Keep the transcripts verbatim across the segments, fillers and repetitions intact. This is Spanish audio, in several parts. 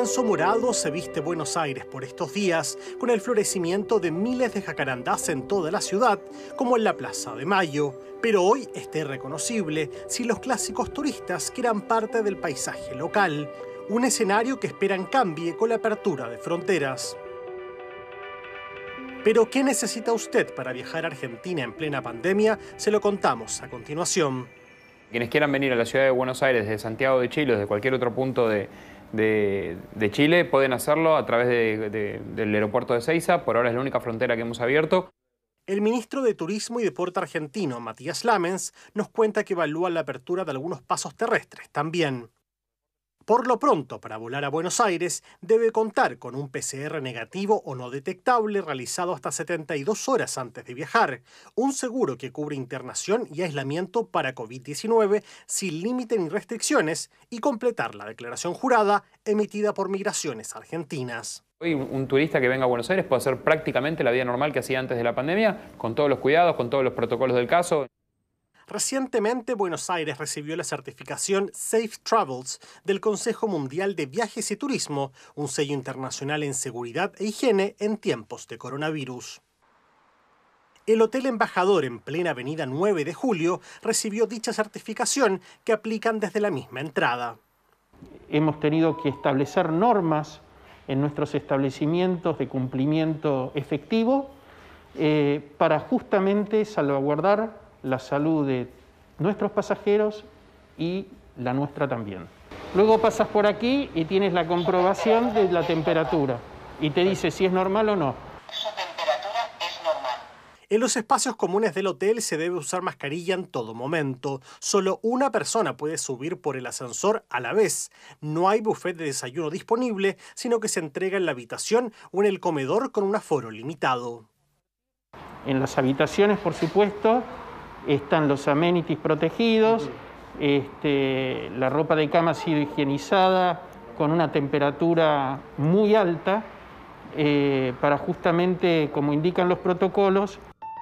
lienzo morado se viste Buenos Aires por estos días, con el florecimiento de miles de jacarandás en toda la ciudad, como en la Plaza de Mayo. Pero hoy está irreconocible si los clásicos turistas que eran parte del paisaje local. Un escenario que esperan cambie con la apertura de fronteras. Pero, ¿qué necesita usted para viajar a Argentina en plena pandemia? Se lo contamos a continuación. Quienes quieran venir a la ciudad de Buenos Aires desde Santiago de Chile o desde cualquier otro punto de, de, de Chile pueden hacerlo a través de, de, del aeropuerto de Ezeiza. Por ahora es la única frontera que hemos abierto. El ministro de Turismo y Deporte argentino, Matías Lamens, nos cuenta que evalúa la apertura de algunos pasos terrestres también. Por lo pronto, para volar a Buenos Aires, debe contar con un P C R negativo o no detectable realizado hasta setenta y dos horas antes de viajar, un seguro que cubre internación y aislamiento para COVID diecinueve sin límite ni restricciones y completar la declaración jurada emitida por Migraciones Argentinas. Hoy un turista que venga a Buenos Aires puede hacer prácticamente la vida normal que hacía antes de la pandemia, con todos los cuidados, con todos los protocolos del caso. Recientemente, Buenos Aires recibió la certificación Safe Travels del Consejo Mundial de Viajes y Turismo, un sello internacional en seguridad e higiene en tiempos de coronavirus. El Hotel Embajador en plena avenida nueve de julio recibió dicha certificación que aplican desde la misma entrada. Hemos tenido que establecer normas en nuestros establecimientos de cumplimiento efectivo eh, para justamente salvaguardar la salud de nuestros pasajeros y la nuestra también. Luego pasas por aquí y tienes la comprobación de la temperatura y te dice si es normal o no. Su temperatura es normal. En los espacios comunes del hotel se debe usar mascarilla en todo momento. Solo una persona puede subir por el ascensor a la vez. No hay buffet de desayuno disponible, sino que se entrega en la habitación o en el comedor con un aforo limitado. En las habitaciones, por supuesto, están los amenities protegidos, este, la ropa de cama ha sido higienizada con una temperatura muy alta eh, para justamente, como indican los protocolos.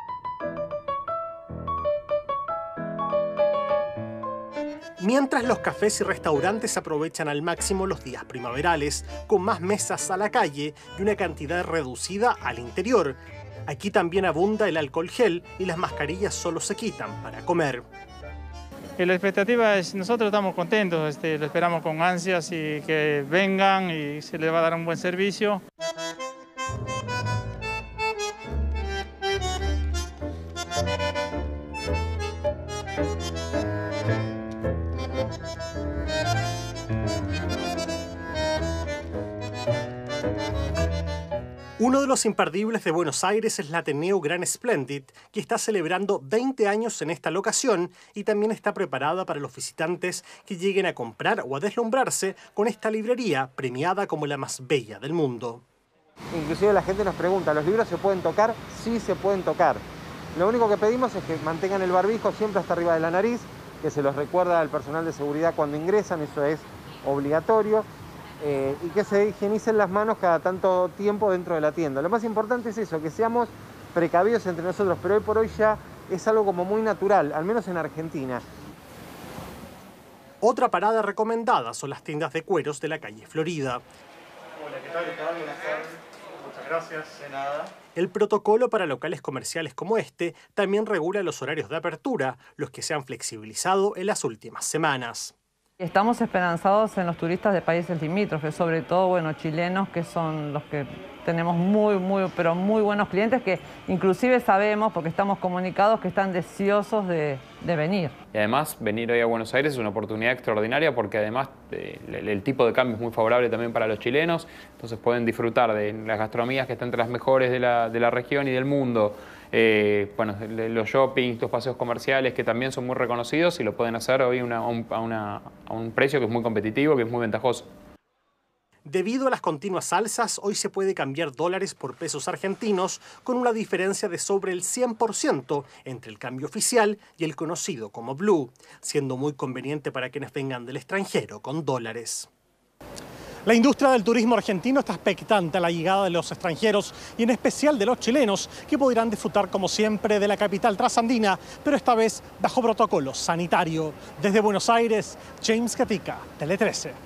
Mientras los cafés y restaurantes aprovechan al máximo los días primaverales, con más mesas a la calle y una cantidad reducida al interior. Aquí también abunda el alcohol gel y las mascarillas solo se quitan para comer. La expectativa es, nosotros estamos contentos, este, lo esperamos con ansias y que vengan y se les va a dar un buen servicio. Uno de los imperdibles de Buenos Aires es el Ateneo Gran Splendid, que está celebrando veinte años en esta locación y también está preparada para los visitantes que lleguen a comprar o a deslumbrarse con esta librería premiada como la más bella del mundo. Inclusive la gente nos pregunta, ¿los libros se pueden tocar? Sí, se pueden tocar. Lo único que pedimos es que mantengan el barbijo siempre hasta arriba de la nariz, que se los recuerda al personal de seguridad cuando ingresan, eso es obligatorio. Eh, y que se higienicen las manos cada tanto tiempo dentro de la tienda. Lo más importante es eso, que seamos precavidos entre nosotros, pero hoy por hoy ya es algo como muy natural, al menos en Argentina. Otra parada recomendada son las tiendas de cueros de la calle Florida. Hola, ¿qué tal? Buenas tardes. Muchas gracias. De nada. El protocolo para locales comerciales como este también regula los horarios de apertura, los que se han flexibilizado en las últimas semanas. Estamos esperanzados en los turistas de países limítrofes, sobre todo, bueno, chilenos, que son los que tenemos muy, muy, pero muy buenos clientes, que inclusive sabemos, porque estamos comunicados, que están deseosos de, de venir. Y además, venir hoy a Buenos Aires es una oportunidad extraordinaria porque además eh, el, el tipo de cambio es muy favorable también para los chilenos, entonces pueden disfrutar de las gastronomías que están entre las mejores de la, de la región y del mundo. Eh, bueno, los shoppings, los paseos comerciales que también son muy reconocidos y lo pueden hacer hoy una, a, un, a, una, a un precio que es muy competitivo, que es muy ventajoso. Debido a las continuas alzas, hoy se puede cambiar dólares por pesos argentinos con una diferencia de sobre el cien por ciento entre el cambio oficial y el conocido como blue, siendo muy conveniente para quienes vengan del extranjero con dólares. La industria del turismo argentino está expectante a la llegada de los extranjeros y en especial de los chilenos, que podrán disfrutar como siempre de la capital trasandina, pero esta vez bajo protocolo sanitario. Desde Buenos Aires, James Gatica, Tele trece.